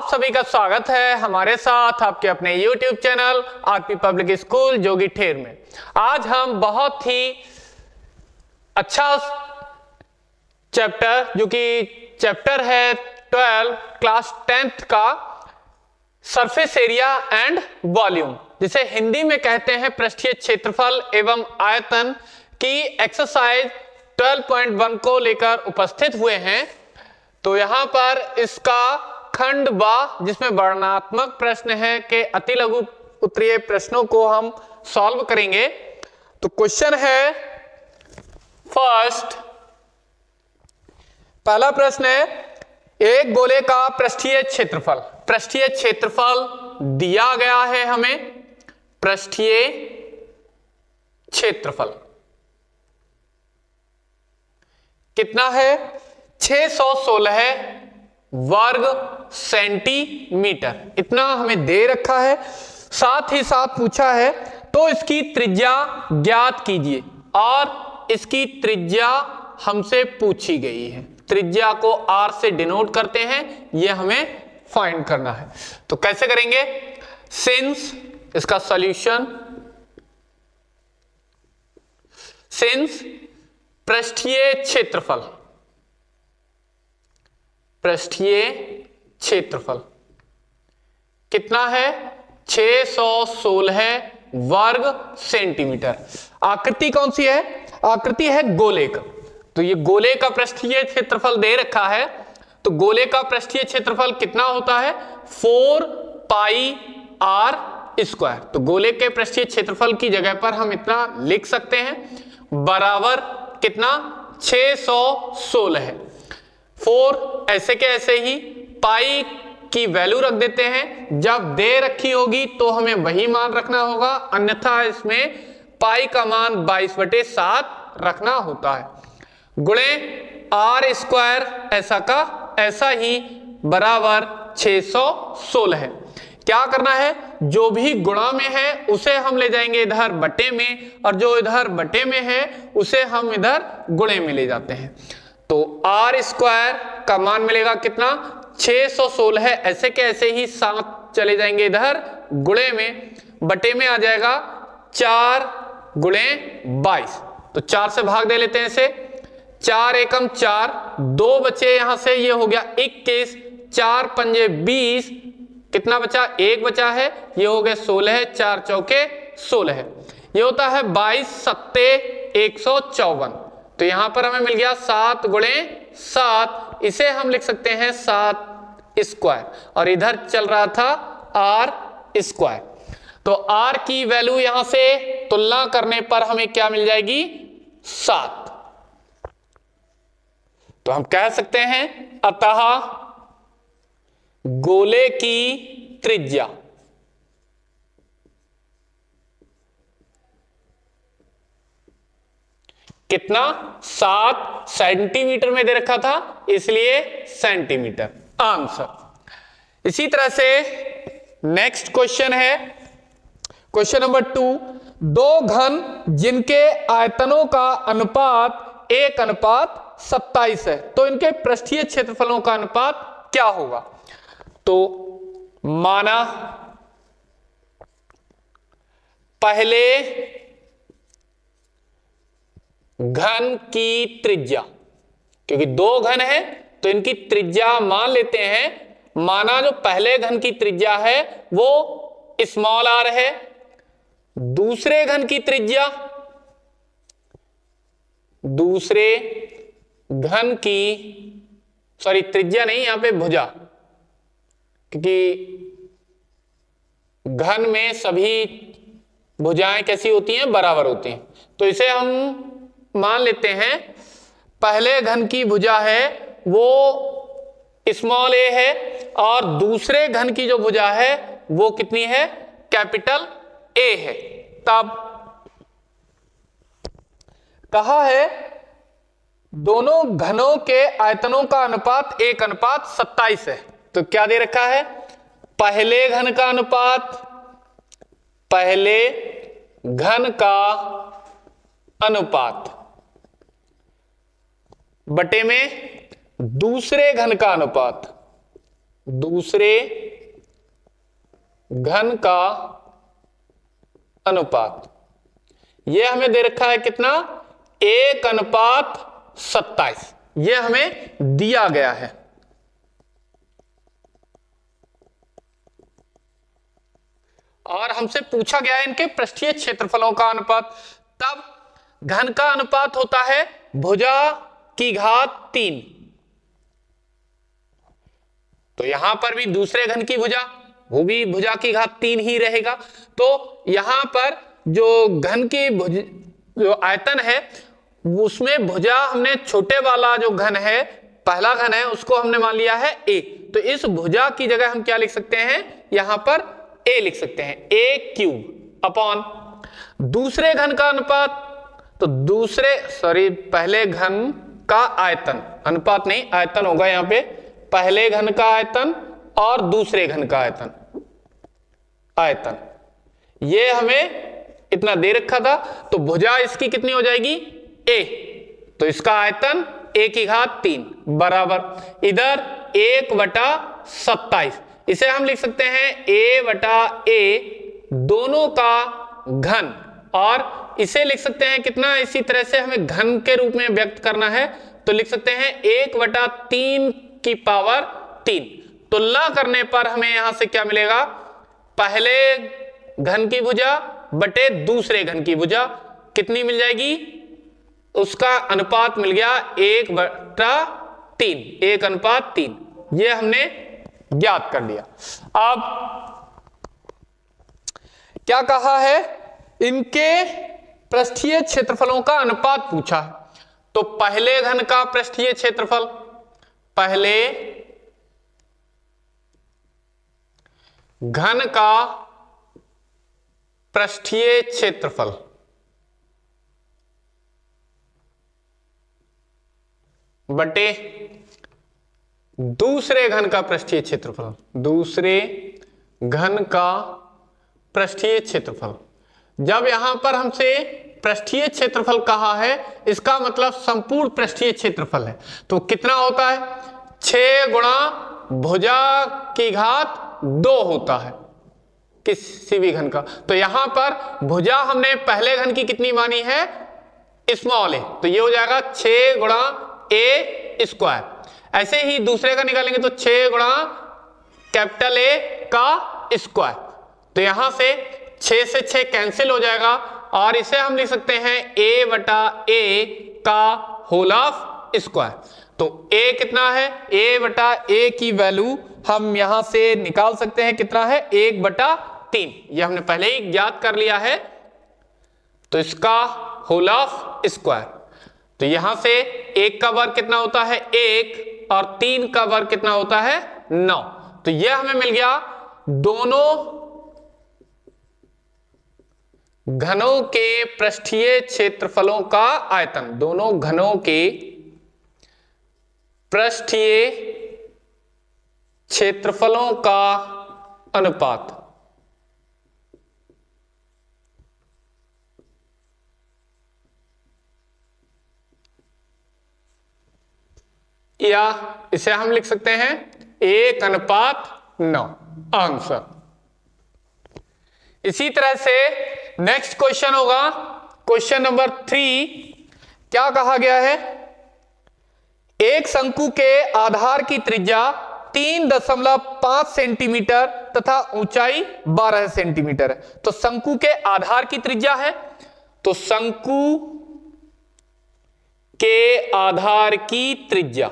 आप सभी का स्वागत है हमारे साथ आपके अपने YouTube channel RP public school Jogi Ther में। आज हम बहुत ही अच्छा चैप्टर जो कि चैप्टर है 12 क्लास 10th का सरफेस एरिया एंड वॉल्यूम, जिसे हिंदी में कहते हैं पृष्ठीय क्षेत्रफल एवं आयतन की एक्सरसाइज 12.1 को लेकर उपस्थित हुए हैं। तो यहां पर इसका खंड बा, जिसमें वर्णनात्मक प्रश्न है के अति लघु उत्तरीय प्रश्नों को हम सॉल्व करेंगे। तो क्वेश्चन है फर्स्ट, पहला प्रश्न है एक गोले का पृष्ठीय क्षेत्रफल। पृष्ठीय क्षेत्रफल दिया गया है हमें, पृष्ठीय क्षेत्रफल कितना है 616 वर्ग सेंटीमीटर, इतना हमें दे रखा है। साथ ही साथ पूछा है तो इसकी त्रिज्या ज्ञात कीजिए, और इसकी त्रिज्या हमसे पूछी गई है। त्रिज्या को r से डिनोट करते हैं, यह हमें फाइंड करना है। तो कैसे करेंगे? सिंस इसका सॉल्यूशन, सिंस पृष्ठीय क्षेत्रफल, पृष्ठीय क्षेत्रफल कितना है 616 वर्ग सेंटीमीटर। आकृति कौन सी है? आकृति है गोले का। तो ये गोले का पृष्ठीय क्षेत्रफल दे रखा है। तो गोले का पृष्ठीय क्षेत्रफल कितना होता है 4 पाई r स्क्वायर। तो गोले के पृष्ठीय क्षेत्रफल की जगह पर हम इतना लिख सकते हैं, बराबर कितना 616 है। 4 ऐसे के ऐसे ही, पाई की वैल्यू रख देते हैं। जब दे रखी होगी तो हमें वही मान रखना होगा, अन्यथा इसमें पाई का मान 22/7 रखना होता है। गुणे r स्क्वायर ऐसा का ऐसा ही बराबर 616 है। क्या करना है? जो भी गुणा में है उसे हम ले जाएंगे इधर बटे में, और जो इधर बटे में है उसे हम इधर गुणे में ले जाते हैं। तो r स्क्वायर का मान मिलेगा कितना 616, ऐसे के ऐसे ही 7 चले जाएंगे इधर गुणे में, बटे में आ जाएगा 4 गुणे 22। तो 4 से भाग दे लेते हैं इसे, 4 एकम 4, 2 बचे यहां से, ये हो गया 21, 4 पंजे 20, कितना बचा 1 बचा है, ये हो गया 16, 4 चौके 16 है। ये होता है 22 सत्ते 154। तो यहां पर हमें मिल गया 7 गुणे 7, इसे हम लिख सकते हैं 7 स्क्वायर, और इधर चल रहा था r स्क्वायर। तो r की वैल्यू यहां से तुलना करने पर हमें क्या मिल जाएगी 7। तो हम कह सकते हैं अतः गोले की त्रिज्या कितना 7 सेंटीमीटर में दे रखा था, इसलिए सेंटीमीटर आंसर। इसी तरह से नेक्स्ट क्वेश्चन है क्वेश्चन नंबर 2, दो घन जिनके आयतनों का अनुपात 1:27 है, तो इनके पृष्ठीय क्षेत्रफलों का अनुपात क्या होगा? तो माना पहले घन की त्रिज्या, क्योंकि दो घन है तो इनकी त्रिज्या मान लेते हैं। माना जो पहले घन की त्रिज्या है वो स्मॉल r है, दूसरे घन की त्रिज्या, दूसरे घन की त्रिज्या नहीं, यहां पे भुजा, क्योंकि घन में सभी भुजाएं कैसी होती हैं? बराबर होती हैं। तो इसे हम मान लेते हैं पहले घन की भुजा है वो स्मॉल a है, और दूसरे घन की जो भुजा है वो कितनी है? कैपिटल A है। तब कहा है दोनों घनों के आयतनों का अनुपात 1:27 है। तो क्या दे रखा है? पहले घन का अनुपात, पहले घन का अनुपात बटे में दूसरे घन का अनुपात, दूसरे घन का अनुपात, ये हमें दे रखा है कितना, 1:27, ये हमें दिया गया है। और हमसे पूछा गया है इनके पृष्ठीय क्षेत्रफलों का अनुपात। तब घन का अनुपात होता है भुजा की घात 3, तो यहां पर भी दूसरे घन की भुजा, वो भी भुजा की घात 3 ही रहेगा। तो यहां पर जो घन की जो आयतन है उसमें भुजा हमने छोटे वाला जो घन है, पहला घन है, उसको हमने मान लिया है a। तो इस भुजा की जगह हम क्या लिख सकते हैं, यहां पर a लिख सकते हैं, a³ अपॉन दूसरे घन का अनुपात, तो पहले घन का आयतन, अनुपात नहीं आयतन होगा यहां पे, पहले घन का आयतन और दूसरे घन का आयतन, ये हमें इतना दे रखा था। तो भुजा इसकी कितनी हो जाएगी, a, तो इसका आयतन a³ बराबर इधर 1/27, इसे हम लिख सकते हैं a/a दोनों का घन, और इसे लिख सकते हैं कितना, इसी तरह से हमें घन के रूप में व्यक्त करना है तो लिख सकते हैं 1/3 तुलना करने पर हमें यहां से क्या मिलेगा, पहले घन की भुजा बटे दूसरे घन की भुजा कितनी मिल जाएगी, उसका अनुपात मिल गया 1/3, 1:3, ये हमने ज्ञात कर लिया। अब क्या कहा है, इनके पृष्ठीय क्षेत्रफलों का अनुपात पूछा है। तो पहले घन का पृष्ठीय क्षेत्रफल, पहले घन का पृष्ठीय क्षेत्रफल बटे दूसरे घन का पृष्ठीय क्षेत्रफल, दूसरे घन का पृष्ठीय क्षेत्रफल। जब यहां पर हमसे पृष्ठीय क्षेत्रफल कहा है, इसका मतलब संपूर्ण पृष्ठीय क्षेत्रफल है। तो कितना होता है, 6 गुणा भुजा की घात 2 होता है किसी भी घन का। तो यहां पर भुजा हमने पहले घन की कितनी मानी है, स्मॉल a, तो ये हो जाएगा 6 गुणा a²। ऐसे ही दूसरे का निकालेंगे तो 6 गुणा कैपिटल A का स्क्वायर, तो यहां से 6 से 6 कैंसिल हो जाएगा और इसे हम लिख सकते हैं a/a का होल ऑफ स्क्वायर। तो a कितना है, a/a की वैल्यू हम यहां से निकाल सकते हैं, कितना है 1/3, ये हमने पहले ही ज्ञात कर लिया है। तो इसका होल ऑफ स्क्वायर, तो यहां से 1 का वर्ग कितना होता है 1 और 3 का वर्ग कितना होता है 9। तो यह हमें मिल गया दोनों घनों के पृष्ठीय क्षेत्रफलों का आयतन, दोनों घनों के पृष्ठीय क्षेत्रफलों का अनुपात। या इसे हम लिख सकते हैं 1:9 आंसर। इसी तरह से नेक्स्ट क्वेश्चन होगा क्वेश्चन नंबर 3। क्या कहा गया है, एक शंकु के आधार की त्रिज्या 3.5 सेंटीमीटर तथा ऊंचाई 12 सेंटीमीटर है। तो शंकु के आधार की त्रिज्या है, तो शंकु के आधार की त्रिज्या,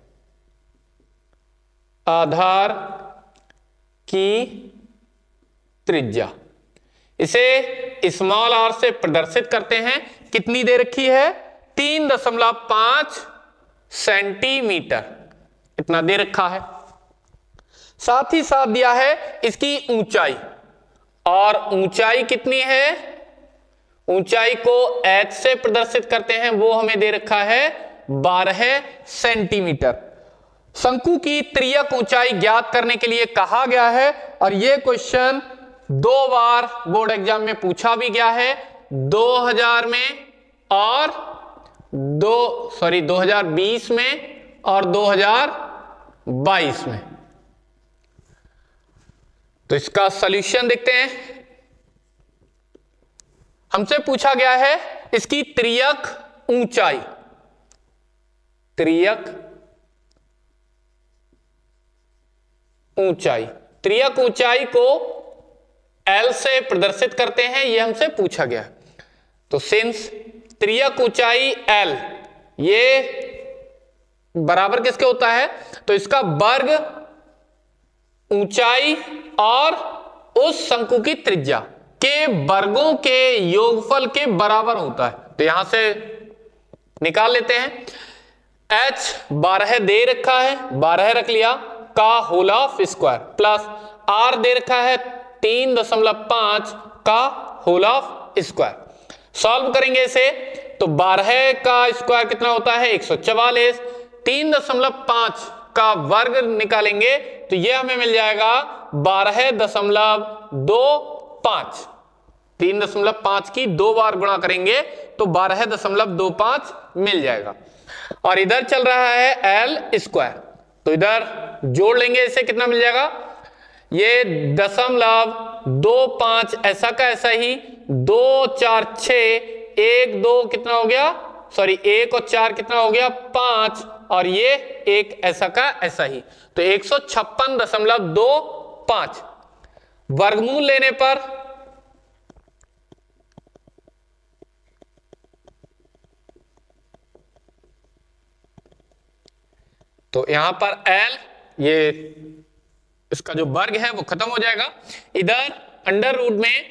आधार की त्रिज्या, इसे स्मॉल आर से प्रदर्शित करते हैं। कितनी दे रखी है 3.5 सेंटीमीटर, इतना दे रखा है। साथ ही साथ दिया है इसकी ऊंचाई, और ऊंचाई कितनी है, ऊंचाई को h से प्रदर्शित करते हैं, वो हमें दे रखा है 12 सेंटीमीटर। शंकु की त्रियक ऊंचाई ज्ञात करने के लिए कहा गया है, और यह क्वेश्चन 2 बार बोर्ड एग्जाम में पूछा भी गया है, 2000 में और 2020 में और 2022 में। तो इसका सॉल्यूशन देखते हैं। हमसे पूछा गया है इसकी त्रियक ऊंचाई, त्रियक ऊंचाई, त्रियक ऊंचाई को L से प्रदर्शित करते हैं, यह हमसे पूछा गया। तो सिंस त्रियक ऊंचाई L ये बराबर किसके होता है, तो इसका वर्ग ऊंचाई और उस शंकु की त्रिज्या के वर्गों के योगफल के बराबर होता है। तो यहां से निकाल लेते हैं। h 12 दे रखा है, 12 रख लिया, का whole of square, plus r दे रखा है 3.5 का होल ऑफ स्क्वायर। सॉल्व करेंगे इसे तो 12 का स्क्वायर कितना होता है 144, 3.5 का वर्ग निकालेंगे तो ये हमें मिल जाएगा 12.25। 3.5 की 2 बार गुणा करेंगे तो 12.25 मिल जाएगा। और इधर चल रहा है L स्क्वायर, तो इधर जोड़ लेंगे, इसे कितना मिल जाएगा, ये 0.25 ऐसा का ऐसा ही, 2 4 6, 1 2 कितना हो गया, सॉरी 1 और 4 कितना हो गया 5, और ये एक ऐसा का ऐसा ही, तो 156.25 वर्गमूल लेने पर तो यहां पर L ये इसका जो वर्ग है वो खत्म हो जाएगा। इधर अंडर रूट में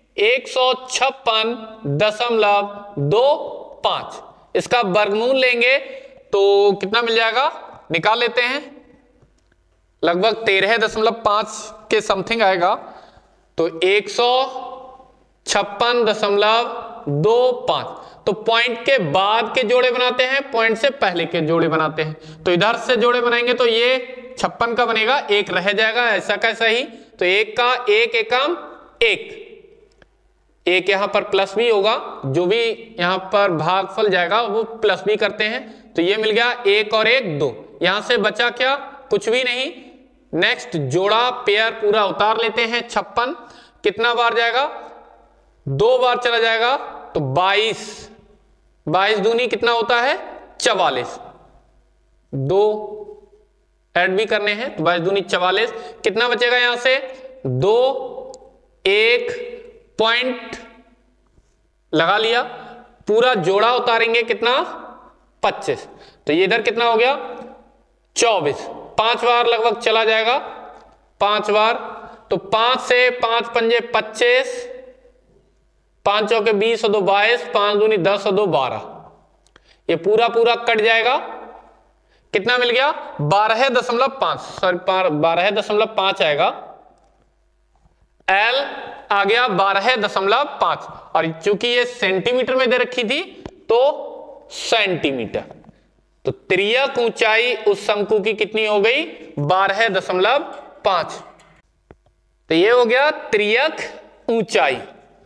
156.25 इसका वर्गमूल लेंगे तो कितना मिल जाएगा, निकाल लेते हैं, लगभग 13.5 के समथिंग आएगा। तो 156.25, तो पॉइंट के बाद के जोड़े बनाते हैं, पॉइंट से पहले के जोड़े बनाते हैं। तो इधर से जोड़े बनाएंगे तो ये 56 का बनेगा, एक रह जाएगा ऐसा का ऐसा ही, तो एक का एक एकम एक यहां पर प्लस भी होगा, जो भी यहां पर भागफल जाएगा वो प्लस भी करते हैं, तो ये मिल गया 1 और 1 2, यहां से बचा क्या, कुछ भी नहीं। नेक्स्ट जोड़ा पेयर पूरा उतार लेते हैं, 56 कितना बार जाएगा, 2 बार चला जाएगा, तो 22 दूनी कितना होता है 44, 2 ऐड भी करने हैं, तो 22 दूनी 44, कितना बचेगा यहां से 2 1 पॉइंट लगा लिया, पूरा जोड़ा उतारेंगे कितना 25, तो ये इधर कितना हो गया 24, 5 बार लगभग चला जाएगा, 5 बार, तो 5 से 5 पंजे 25, 5 चौके 20 और 2 22, 5 दूनी 10 और 2 12, ये पूरा पूरा कट जाएगा, कितना मिल गया 12.5, सॉरी 12.5 आएगा, L आ गया 12.5, और चूंकि ये सेंटीमीटर में दे रखी थी तो सेंटीमीटर, तो त्रियक ऊंचाई उस शंकु की कितनी हो गई 12.5, तो ये हो गया त्रियक ऊंचाई।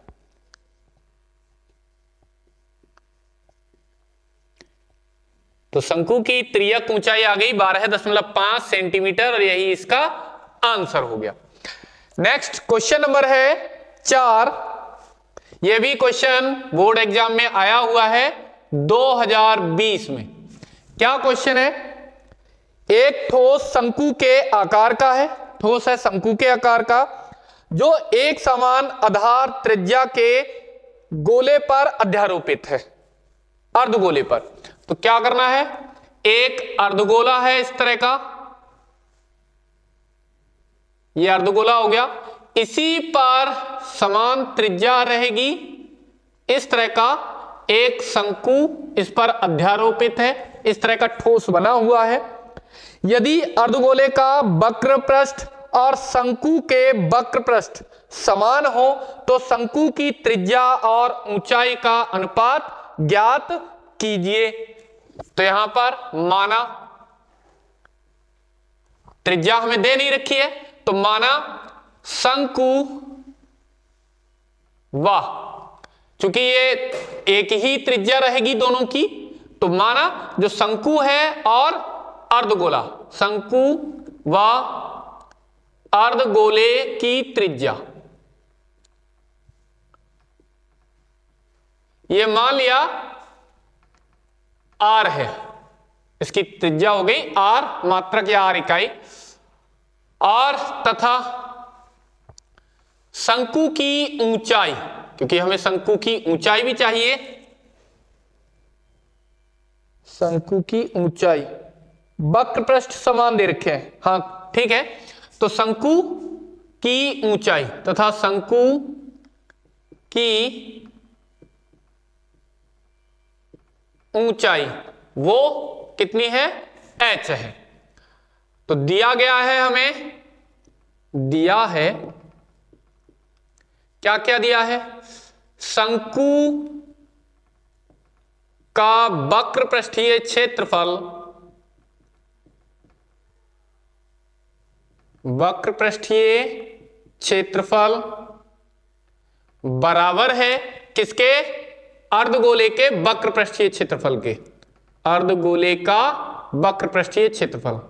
तो शंकु की त्रियक ऊंचाई आ गई 12.5 सेंटीमीटर, और यही इसका आंसर हो गया। नेक्स्ट क्वेश्चन नंबर है 4, यह भी क्वेश्चन बोर्ड एग्जाम में आया हुआ है 2020 में। क्या क्वेश्चन है, एक ठोस शंकु के आकार का है, ठोस है शंकु के आकार का, जो एक समान आधार त्रिज्या के गोले पर अध्यारोपित है, अर्धगोले पर। तो क्या करना है, एक अर्धगोला है इस तरह का, यह अर्धगोला हो गया, इसी पर समान त्रिज्या रहेगी, इस तरह का एक शंकु इस पर अध्यारोपित है, इस तरह का ठोस बना हुआ है। यदि अर्धगोले का वक्र पृष्ठ और शंकु के वक्र पृष्ठ समान हो तो शंकु की त्रिज्या और ऊंचाई का अनुपात ज्ञात कीजिए। तो यहां पर माना त्रिज्या हमें दे नहीं रखी है, तो माना शंकु वाह, चूंकि ये एक ही त्रिज्या रहेगी दोनों की, तो माना जो शंकु है और अर्धगोला, शंकु व अर्धगोले की त्रिज्या, ये मान लिया r है, इसकी त्रिज्या हो गई r मात्रक या r इकाई, और तथा शंकु की ऊंचाई, क्योंकि हमें शंकु की ऊंचाई भी चाहिए, शंकु की ऊंचाई, वक्र पृष्ठ समान दे रखे हैं, हाँ ठीक है, तो शंकु की ऊंचाई तथा शंकु की ऊंचाई वो कितनी है, h है। तो दिया गया है, हमें दिया है, क्या क्या दिया है, शंकु का वक्र पृष्ठीय क्षेत्रफल, वक्र पृष्ठीय क्षेत्रफल बराबर है किसके, अर्धगोले के वक्र पृष्ठीय क्षेत्रफल के, अर्धगोले का वक्र पृष्ठीय क्षेत्रफल।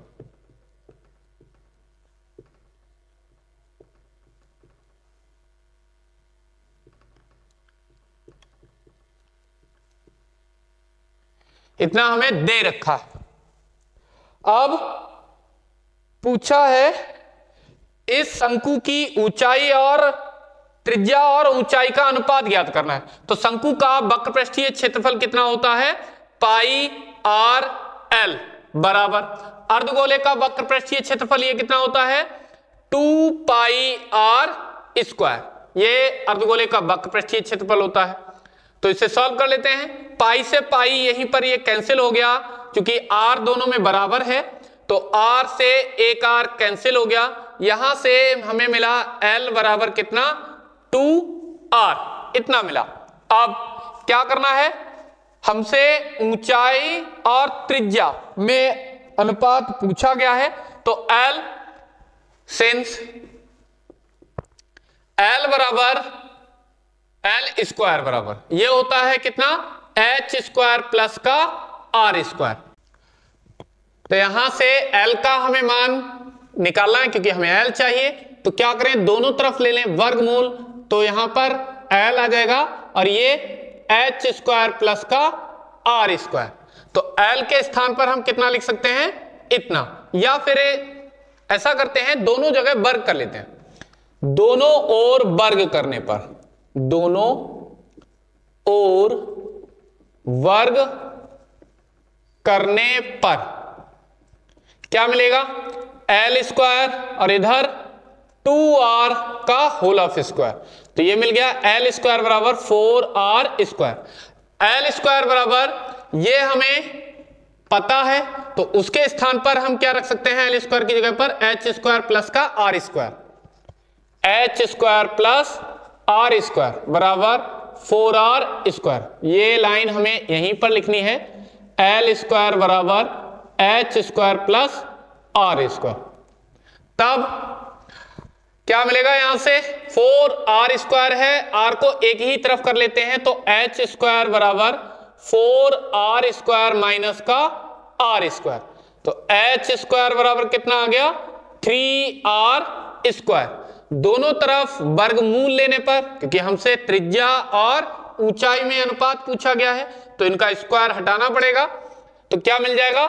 इतना हमें दे रखा है। अब पूछा है इस शंकु की ऊंचाई और त्रिज्या और ऊंचाई का अनुपात ज्ञात करना है। तो शंकु का वक्र पृष्ठीय क्षेत्रफल कितना होता है, पाई आर एल बराबर, अर्धगोले का वक्र पृष्ठीय क्षेत्रफल ये कितना होता है, 2 पाई आर स्क्वायर, ये अर्धगोले का वक्र पृष्ठीय क्षेत्रफल होता है। तो इसे सॉल्व कर लेते हैं, पाई से पाई यहीं पर ये कैंसिल हो गया, क्योंकि आर दोनों में बराबर है, तो आर से एक आर कैंसिल हो गया, यहां से हमें मिला एल बराबर कितना, 2r, इतना मिला। अब क्या करना है, हमसे ऊंचाई और त्रिज्या में अनुपात पूछा गया है, तो L सिंस L बराबर L स्क्वायर बराबर ये होता है कितना, h स्क्वायर प्लस का r स्क्वायर। तो यहां से L का हमें मान निकालना है, क्योंकि हमें L चाहिए, तो क्या करें, दोनों तरफ ले लें वर्गमूल, तो यहां पर L आ जाएगा और ये h स्क्वायर प्लस का r स्क्वायर। तो L के स्थान पर हम कितना लिख सकते हैं, इतना, या फिर ऐसा करते हैं दोनों जगह वर्ग कर लेते हैं, दोनों ओर वर्ग करने पर, दोनों ओर वर्ग करने पर क्या मिलेगा, L स्क्वायर और इधर 2r का होल ऑफ स्क्वायर, तो ये मिल गया L स्क्वायर बराबर 4r स्क्वायर। L स्क्वायर बराबर ये हमें पता है, तो उसके स्थान पर हम क्या रख सकते हैं, L स्क्वायर की जगह पर h स्क्वायर प्लस का r square, h square plus r square बराबर 4r स्क्वायर। ये लाइन हमें यहीं पर लिखनी है, L स्क्वायर बराबर h square plus r square. तब क्या मिलेगा, यहां से 4r स्क्वायर है, r को एक ही तरफ कर लेते हैं, तो h स्क्वायर बराबर 4r स्क्वायर माइनस का r स्क्वायर, तो h स्क्वायर बराबर कितना आ गया, 3r स्क्वायर। दोनों तरफ वर्गमूल लेने पर, क्योंकि हमसे त्रिज्या और ऊंचाई में अनुपात पूछा गया है, तो इनका स्क्वायर हटाना पड़ेगा, तो क्या मिल जाएगा,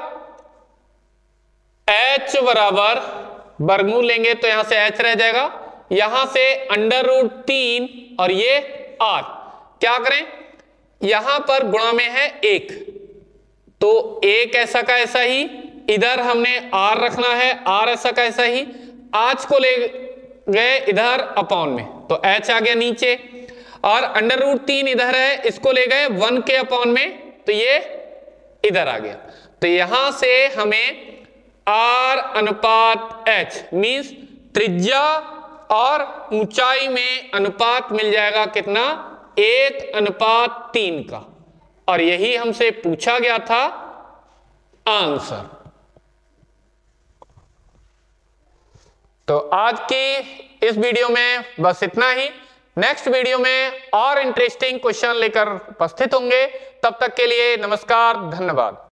h बराबर वर्गमूल लेंगे तो यहां से h रह जाएगा, यहां से √3 और ये r, क्या करें, यहां पर गुणा में है 1, तो एक ऐसा का ऐसा ही, इधर हमने r रखना है, r ऐसा का ऐसा ही, आज को ले गए इधर अपॉन में, तो h आ गया नीचे, और √3 इधर है, इसको ले गए 1 के अपॉन में, तो ये इधर आ गया। तो यहां से हमें r अनुपात h मीन्स त्रिज्या और ऊंचाई में अनुपात मिल जाएगा कितना, 1:3 का, और यही हमसे पूछा गया था आंसर। तो आज की इस वीडियो में बस इतना ही, नेक्स्ट वीडियो में और इंटरेस्टिंग क्वेश्चन लेकर उपस्थित होंगे, तब तक के लिए नमस्कार, धन्यवाद।